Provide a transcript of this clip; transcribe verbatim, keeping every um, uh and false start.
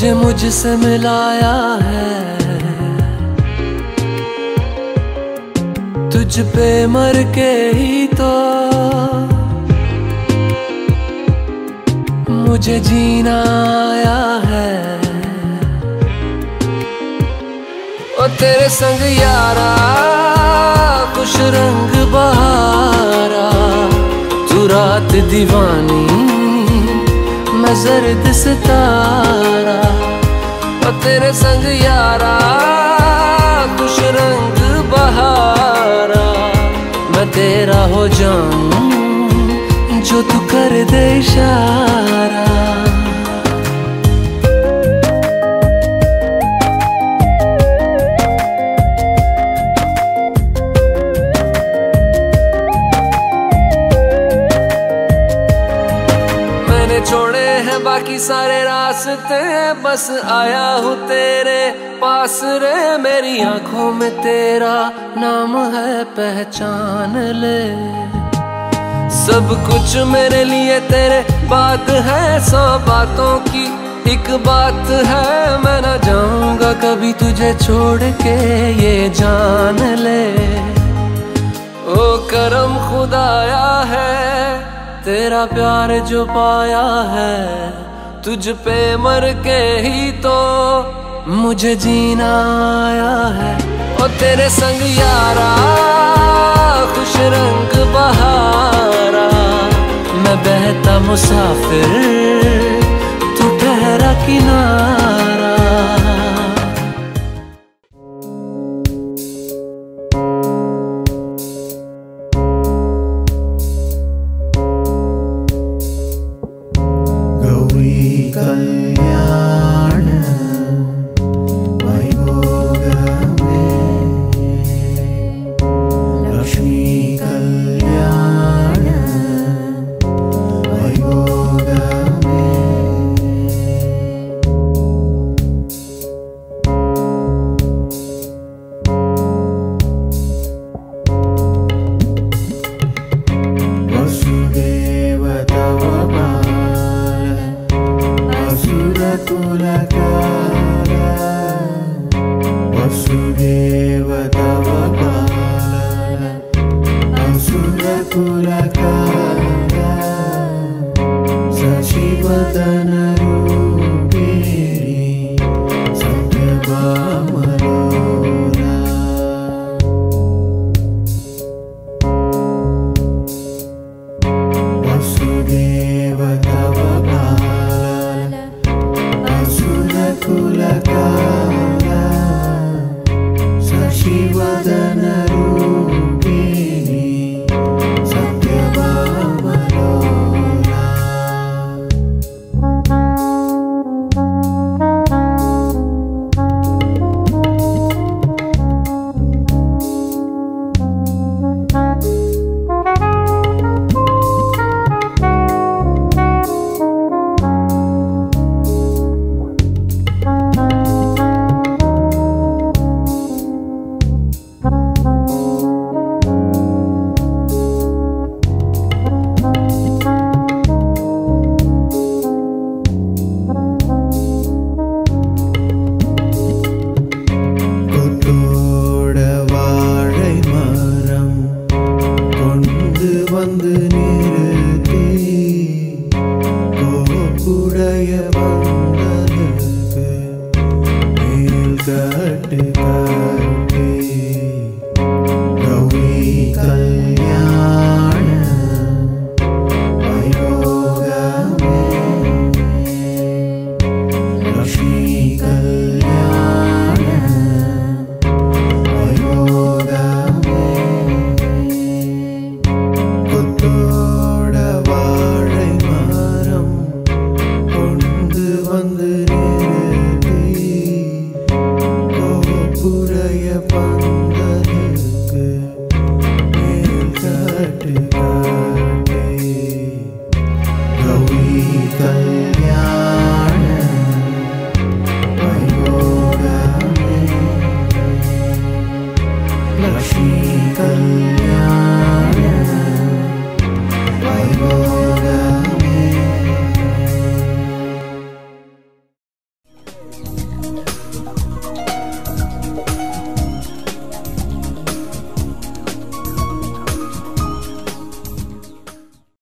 तुझे मुझसे मिलाया है, तुझ पे मर के ही तो मुझे जीना आया है। ओ तेरे संग यारा खुश रंग बहारा, तू रात दीवानी मैं जर्द सितारा। ओ तेरे संग यारा खुश रंग बहारा, मैं तेरा हो जाऊं जो तू कर दे इशारा। मैंने छोड़े हैं बाकी सारे रास्ते, बस आया हूँ तेरे पास रे। मेरी आंखों में तेरा नाम है, पहचान ले। सब कुछ मेरे लिए तेरे बात है, सौ बातों की एक बात है। मैं ना जाऊंगा कभी तुझे छोड़ के, ये जान ले। ओ करम खुदाया है तेरा प्यार जो पाया है, तुझ पे मर के ही तो मुझे जीना आया है। ओ तेरे संग यारा खुश रंग बहारा, मैं बहता मुसाफिर तू ठहरा किनारा।